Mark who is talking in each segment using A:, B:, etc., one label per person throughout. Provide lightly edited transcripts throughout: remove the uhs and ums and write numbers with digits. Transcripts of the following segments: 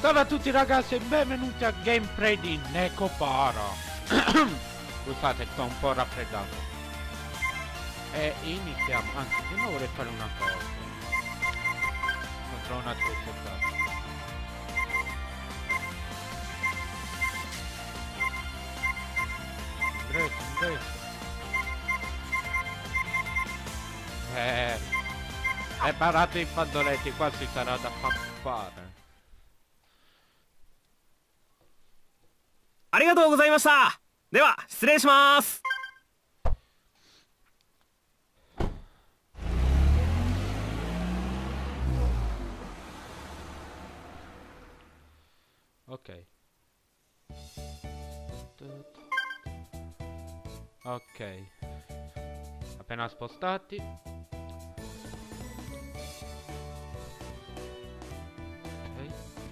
A: Salve a tutti ragazzi e benvenuti a gameplay di Necopara. Scusate, sto un po' raffreddato. E iniziamo. Anzi, prima vorrei fare una cosa. Contro una curiosità. Ingresso. Preparate i fandoletti, qua ci sarà da fare.
B: ありがとうございました。では失礼します。
A: Ok. Ok. Appena spostati. Ok.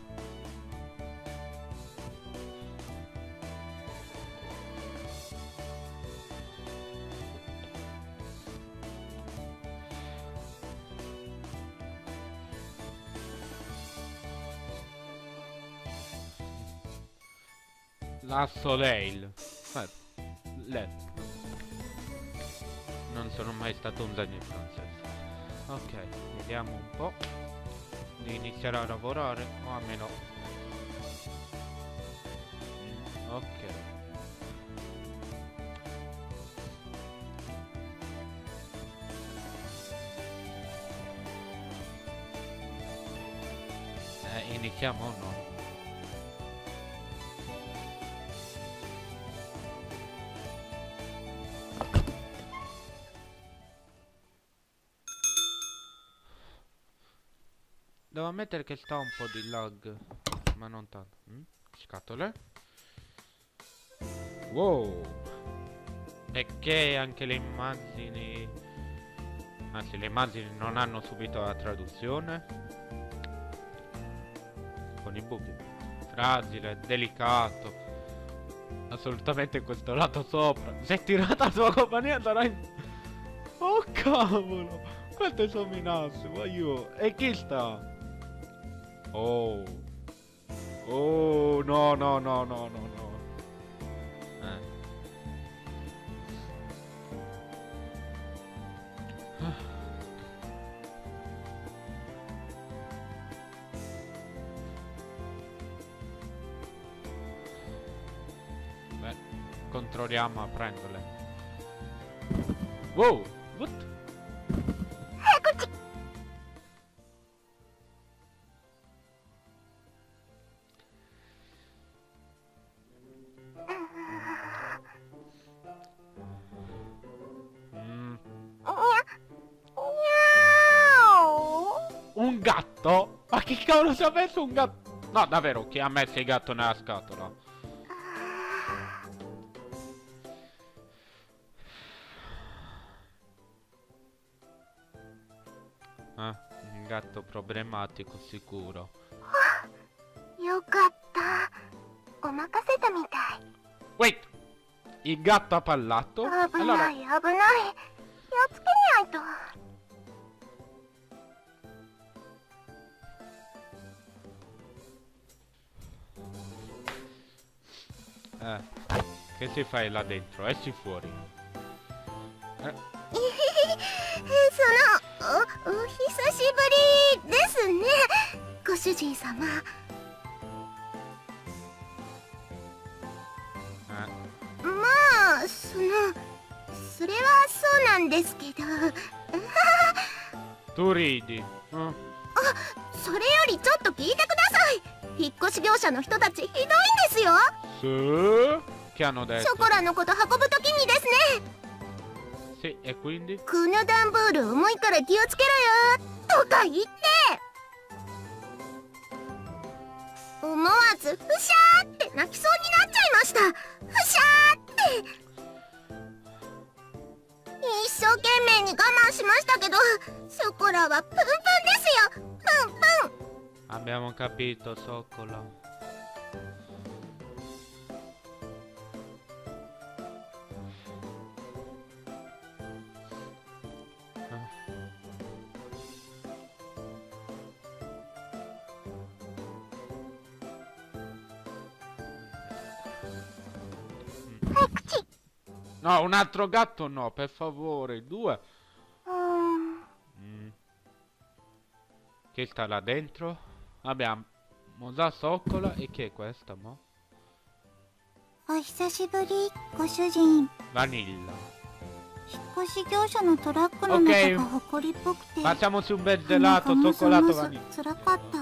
A: La Soleil. Non sono mai stato un genio francese. Ok, vediamo un po' di iniziare a lavorare, o almeno... ok. Iniziamo o no? Devo ammettere che sta un po' di lag, ma non tanto. Scatole. Wow. E che anche le immagini... Anzi, le immagini non hanno subito la traduzione. Con i buchi. Fragile, delicato. Assolutamente questo lato sopra. Si è tirata la sua compagnia andrà in... Oh cavolo. Quante sono minacce, voglio... E chi sta? Oh. Oh, no. Beh, controlliamo a prenderle. Wow, what? Un gatto? Ma che cavolo ci ha messo un gatto? No, davvero, chi ha messo il gatto nella scatola? Un gatto problematico sicuro.
C: よかった。ごまかせたみたい。
A: Wait! Il gatto ha parlato?
C: 危ない危ない。気をつけないと。
A: Che si fai là dentro? Esci fuori.
C: お久しぶりですね、ご主人様。まあ、それはそうなんですけど。
A: Tu ridi.
C: あ、それよりちょっと聞いてください。引っ越し業者の人たちひどいんですよ。
A: Sì? Che hanno
C: シ
A: detto?
C: ョコラのこと運ぶときにですね。
A: Sì, e quindi?
C: この段ボール重いから気をつけろよとか言って、思わずふしゃーって泣きそうになっちゃいました。ふしゃーって。一生懸命に我慢しましたけど、ショコラはプンプンですよ。プンプン。
A: Abbiamo capito, Soccola. No, un altro gatto no, per favore, 2. Chi sta là dentro? Abbiamo Mosa Soccola e chi è questa, mo?
C: お久しぶり、ご主人。
A: Vanilla.
C: 引っ越し業者のトラックの中が埃っぽくて、
A: Facciamoci un bel gelato, cioccolato, vanilla.
C: 辛かった。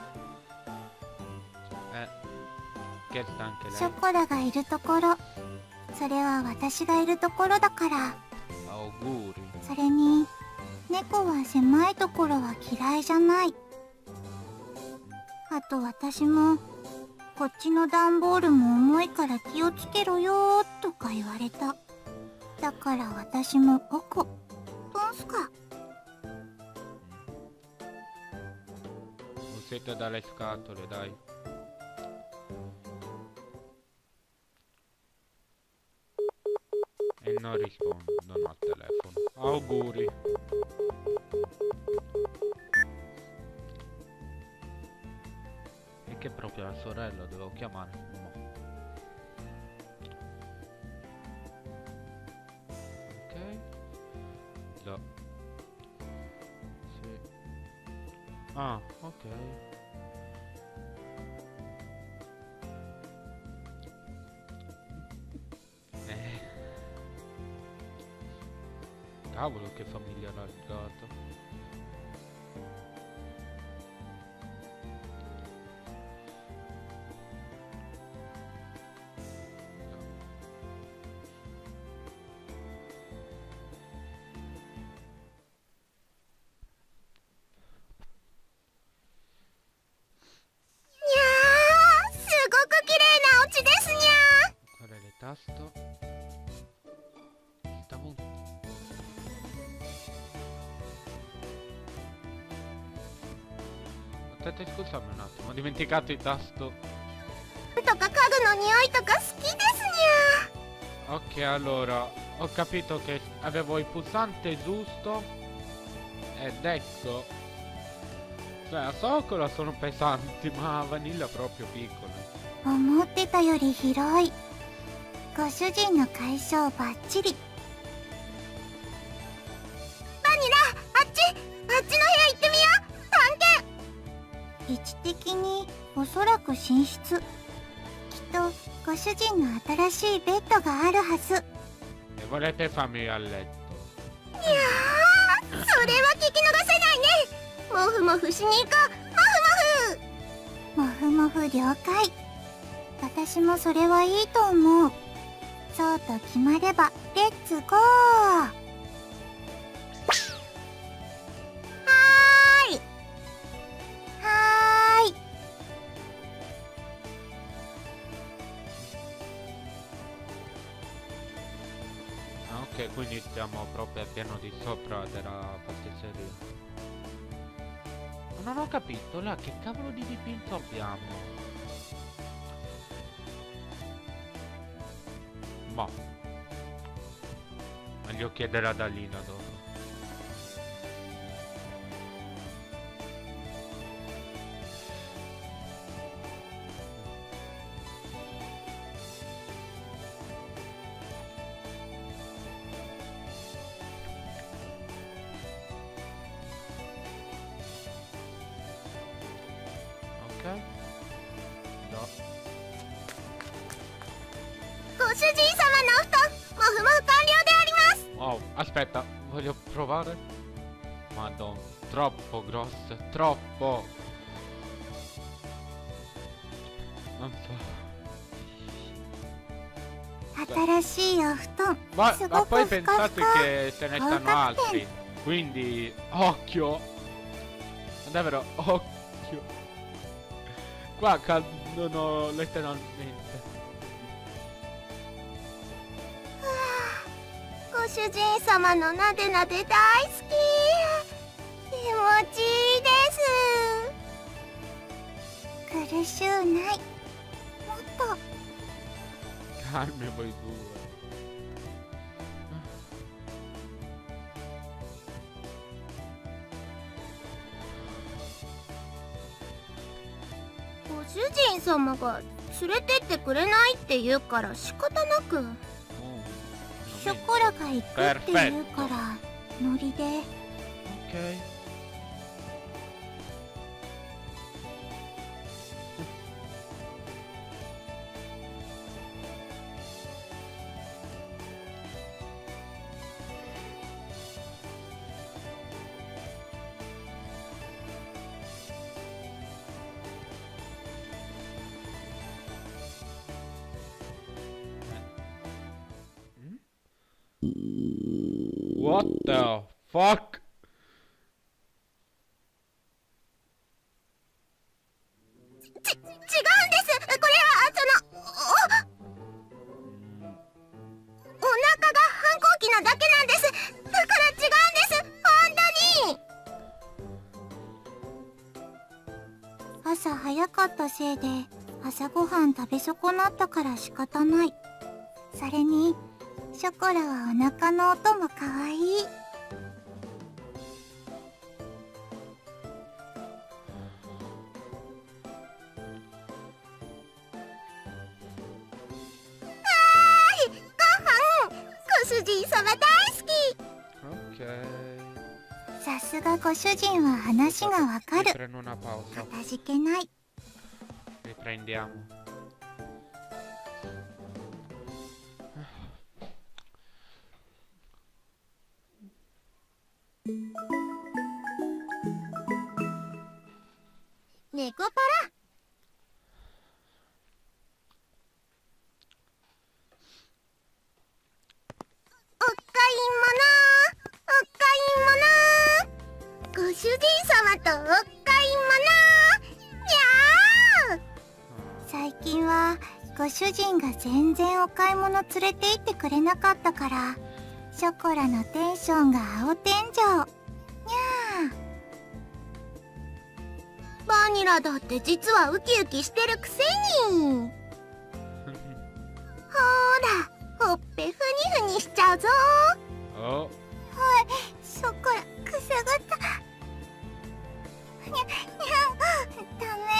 A: Che sta anche
C: ショ
A: lei.
C: コラがいるところ、それは私がいるところだから。
A: Auguri.
C: それに猫は狭いところは嫌いじゃない。あと私もこっちの段ボールも重いから気をつけろよーとか言われた。だから私もおこどんすか。
A: Uscite dalle scatole, dai. E non rispondono al telefono. Auguri. E che proprio la sorella dovevo chiamare. No. Ok. No. Sì. Ah, ok. Cavolo, che famiglia allargata. Guarda le tasto. Stavo... Aspetta, scusami un attimo, ho dimenticato il tasto.
C: とか家具の匂いとか好きですにゃ。
A: Ok, allora, ho capito che avevo il pulsante giusto. Ed ecco. Cioè, a Soccola sono pesanti, ma a Vanilla proprio piccole.
C: 思ってたより広い。ご主人の解消バッチリ。バニラ、あっちの部屋行ってみよう。探検。位置的におそらく寝室。きっとご主人の新しいベッドがあるはず。
A: E volete farmi a letto?
C: いやー、それは聞き逃せないね。もふもふしに行こう。もふもふ。もふもふ了解。私もそれはいいと思う。そうと決まればレッツゴー。はーい。はーい。
A: Ah, ok, quindi stiamo proprio al piano di sopra della pasticceria. Ma non ho capito, là, che cavolo di dipinto abbiamo? Ma meglio chiedere ad Alina dopo. Ok. No.
C: ご主人様のお布団、もふもふ完了であります。
A: Oh, aspetta, voglio provare. Madonna, troppo grosse, troppo. Non so.
C: 新しいお布団、
A: Ma
C: すごく
A: poi
C: ふか
A: pensate
C: ふか。
A: che ce ne stanno altri. Quindi, occhio. Davvero, occhio. Qua cadono letteralmente.
C: ご主人様のなでなで大好き。気持ちいいです。苦しゅうない。もっと。
A: Calmi voi due.
C: ご主人様が連れてってくれないって言うから仕方なく。 ショコラが行くって言うからノリで。
A: Ok. What the fuck?
C: 違うんです。これはお腹が反抗期なだけなんです。だから違うんです本当に。朝早かったせいで朝ごはん食べ損なったから仕方ない。それにショコラはお腹の音もかわいい。ご主人様大好き。さすがご主人は話がわかる。かたじけない。
A: Riprendiamo.
C: Neko para。ご主人様とお買い物。やー。最近はご主人が全然お買い物連れて行ってくれなかったから、ショコラのテンションが青天井。にゃー。バニラだって実はウキウキしてるくせに。ほーら、ほっぺふにふにしちゃうぞ。
A: Oh.
C: ショコラくすぐった。にゃにゃ、ダメ。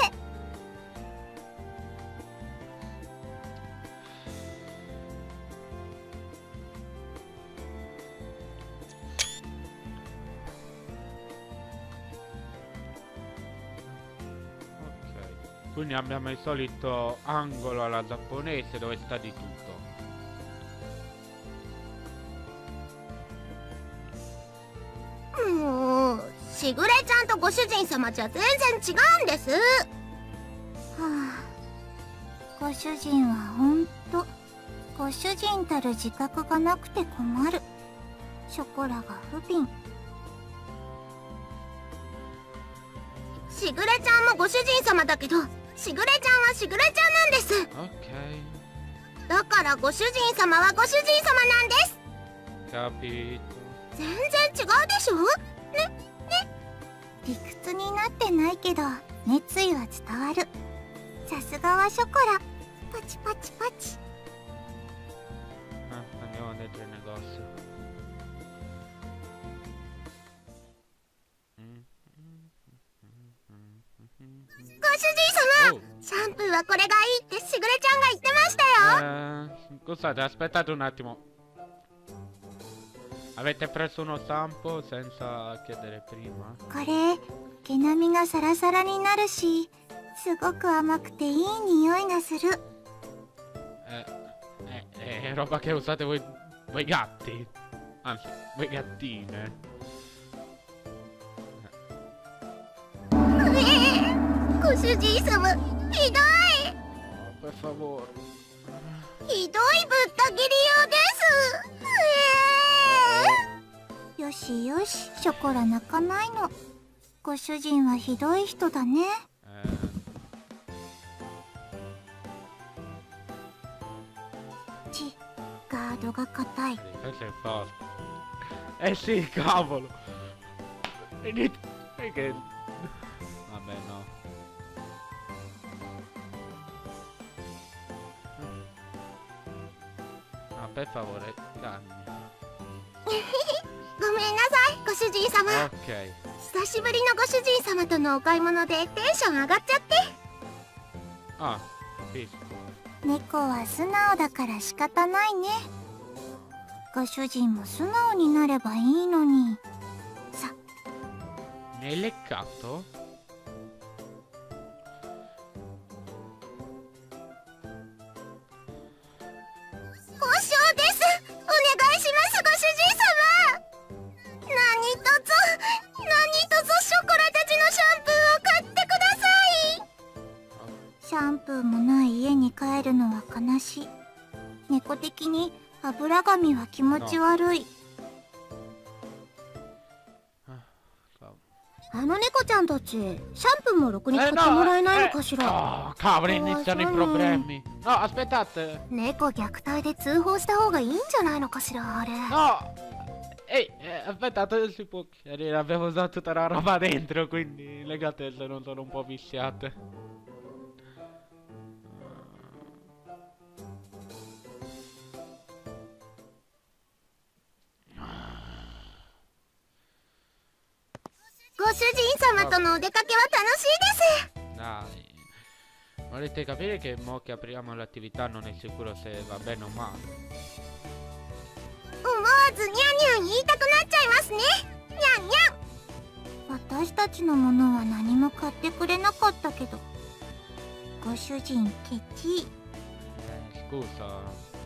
A: Ok. Quindi abbiamo il solito angolo alla giapponese dove sta di tutto.
C: もうしぐれちゃんとご主人様じゃ全然違うんです。はあ、ご主人はほんとご主人たる自覚がなくて困る。ショコラが不憫。しぐれちゃんもご主人様だけど、しぐれちゃんはしぐれちゃんなんです。
A: Ok.
C: だからご主人様はご主人様なんです。
A: Capito.
C: 全然違うでしょ。ね。理屈になってないけど熱意は伝わる。さすがはショコラ。パチパチパチ。
A: Andiamo dentro il negozio.
C: ご主人様、シャンプーはこれがいいってしぐれちゃんが言ってましたよ。
A: Scusate, aspettate un attimo. Avete preso uno shampoo senza chiedere prima?
C: これ毛並みがサラサラになるし、すごく甘くていい匂いがする。
A: È roba che usate voi gatti. Anzi, voi gattine.
C: ご主人様、ひどい。
A: Per favore.
C: ひどいぶった切りようです。よしよし、ショコラ泣かないの。ご主人はひどい人だね。ガードが硬い。
A: Questo è forte. Eh sì, cavolo. Che... Vabbè, no. Ah, per favore, dammi.
C: ごめんなさい、ご主人様。
A: Ok.
C: 久しぶりのご主人様とのお買い物でテンション上がっちゃって。
A: Ah, capisco.
C: 猫は素直だから仕方ないね。 ご主人も素直になればいいのに。さ。
A: Mi hai leccato?
C: 交渉です。お願いします、ご主人様。何卒ショコラたちのシャンプーを買ってください。シャンプーもない家に帰るのは悲しい。猫的に油髪は気持ち悪い。あの猫ちゃんたち、シャンプーもろくに買ってもらえないのかしら。
A: Cavolo, iniziano i problemi. No, aspettate.
C: 猫虐待で通報した方がいいんじゃないのかしら、あれ。
A: No! Ehi, aspettate, non si può chiarire. Abbiamo usato tutta la roba dentro, quindi le gatelle non sono un po' viziate. Dai. Volete capire che mo che apriamo l'attività non è sicuro se va bene o male.
C: 思わずニャンニャン言いたくなっちゃいますね。ニャンニャン。私たちのものは何も買ってくれなかったけど、ご主人ケチ。
A: Scusa.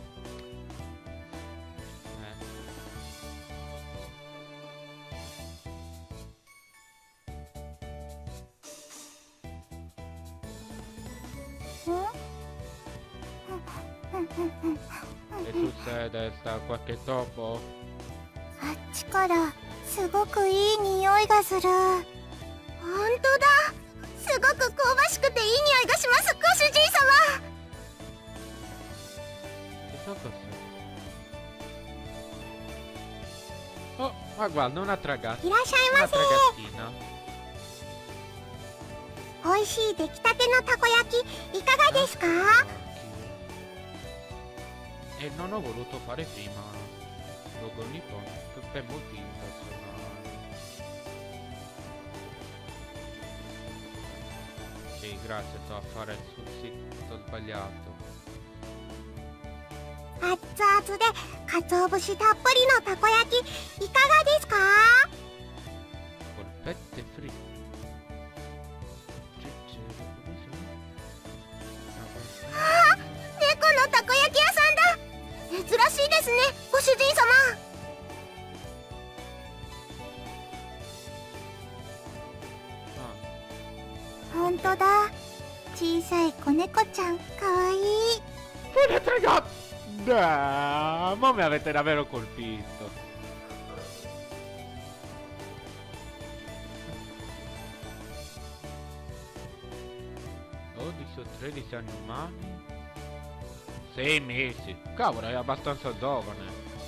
A: Che succede? Sta qualche topo?
C: あっちからすごくいい匂いがする。ほんとだ。すごく香ばしくていい匂いがします、ご主人様。
A: Chissà cos'è. Oh, ma guarda, una ragazza.
C: いらっしゃい
A: Una
C: ませ。
A: ragazzina.
C: 美味しい出来たてのたこ焼きいかがですか？
A: E non ho voluto fare prima logo Nippon per motivi personali. Sì, grazie, sto a fare sul sito sbagliato.
C: 熱々で鰹節たっぷりのたこ焼きいかがですか？
A: Polpette fritte.
C: Ah, 猫のたこ焼き屋さんだ。珍しいですね、ご主人様。ほんとだ。小さい子猫ちゃん、かわいい。
A: Volete ragazzi! Ma mi avete davvero colpito. O 13 anni umani? 6 mesi. Cavolo, è abbastanza giovane.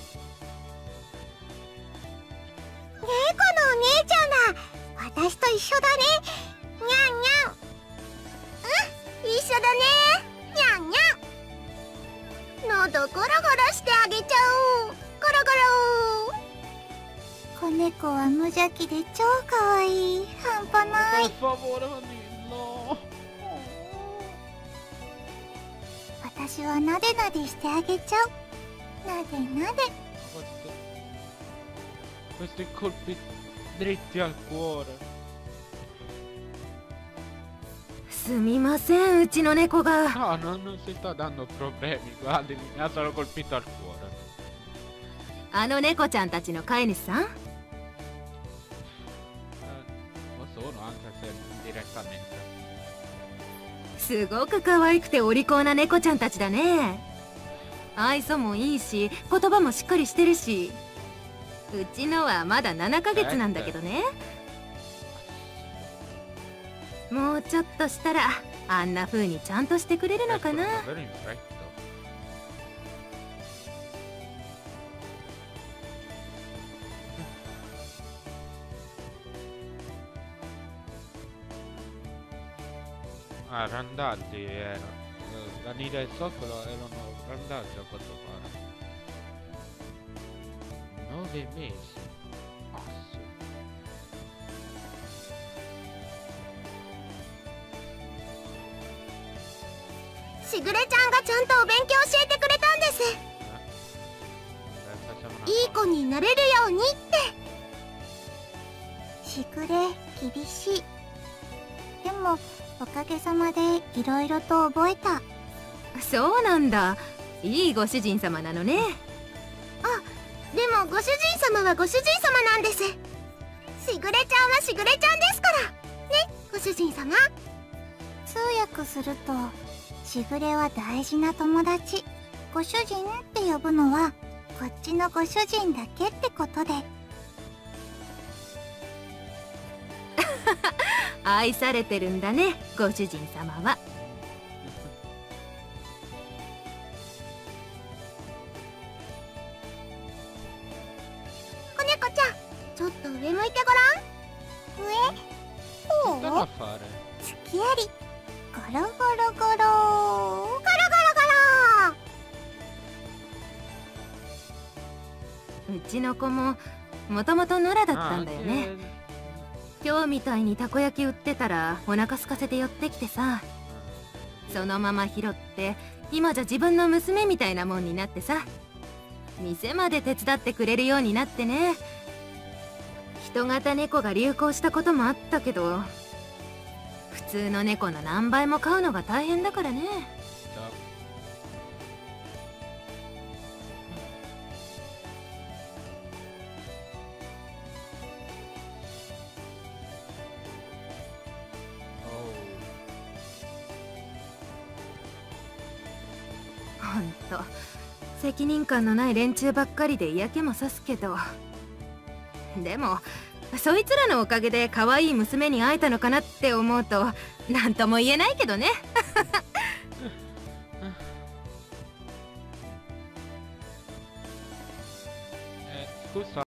C: 猫のお姉ちゃんだ。私と一緒だね。にゃんにゃん。うん、一緒だね。にゃんにゃん。喉ゴロゴロしてあげちゃおう。ゴロゴロ。子猫は無邪気で超かわいい。半端ない。
A: Per favore, Vanillo.
C: 私はなでなでしてあげちゃう。なでなで。
A: Questi colpi dritti al cuore.
D: すみません、うちの猫が。
A: No, non si sta dando problemi. Guardi, mi ha solo colpito al cuore.
D: あの猫ちゃんたちの飼い主さん？
A: Lo sono, anche se indirettamente.
D: すごく可愛くてお利口な猫ちゃんたちだね。愛想もいいし、言葉もしっかりしてるし。うちのはまだ7ヶ月なんだけどね。もうちょっとしたらあんな風にちゃんとしてくれるのかな。
A: Davvero in fretta. Ah, randaggi era. Vanilla e zoccolo erano randaggi a quanto pare. 9 mesi. Asso.
C: しぐれちゃんがちゃんとお勉強教えてくれたんです。
A: Facciamo
C: いい子になれるようにって。しぐれ厳しい。でもおかげさまでいろいろと覚えた。
D: そうなんだ。いいご主人様なのね。
C: でもご主人様はご主人様なんです。しぐれちゃんはしぐれちゃんですからね、ご主人様。通訳すると、しぐれは大事な友達、ご主人って呼ぶのはこっちのご主人だけってことで。
D: 愛されてるんだね、ご主人様は。
C: 子猫ちゃん、ちょっと上向いてごらん。上？こう？
A: Cosa fare?
C: 月あり。ゴロゴロゴロ。ゴロゴロゴロ。
D: うちの子ももともと野良だったんだよね。今日みたいにたこ焼き売ってたらお腹空かせて寄ってきてさ、そのまま拾って今じゃ自分の娘みたいなもんになってさ、店まで手伝ってくれるようになってね。人型猫が流行したこともあったけど、普通の猫の何倍も飼うのが大変だからね。ほんと責任感のない連中ばっかりで嫌気もさすけど、でもそいつらのおかげで可愛い娘に会えたのかなって思うと何とも言えないけどね。
A: Scusa.